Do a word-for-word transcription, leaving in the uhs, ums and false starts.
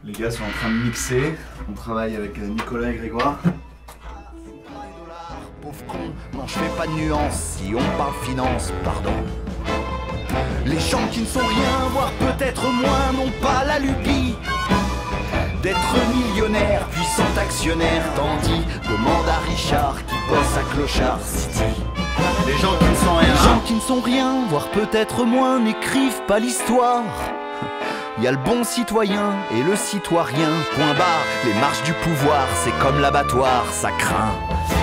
Les gars sont en train de mixer. On travaille avec Nicolas et Grégoire. Pauvre con, non je fais pas de nuance. Si on parle finance, pardon. Les gens qui ne sont rien, voire peut-être moins, n'ont pas la lubie d'être millionnaire, puissant actionnaire. Tandis, demande à Richard qui bosse à Clochard City. Les gens qui ne sont rien. Les gens qui ne sont rien, voire peut-être moins, n'écrivent pas l'histoire. Il y a le bon citoyen et le citoyen, point barre. Les marches du pouvoir, c'est comme l'abattoir, ça craint.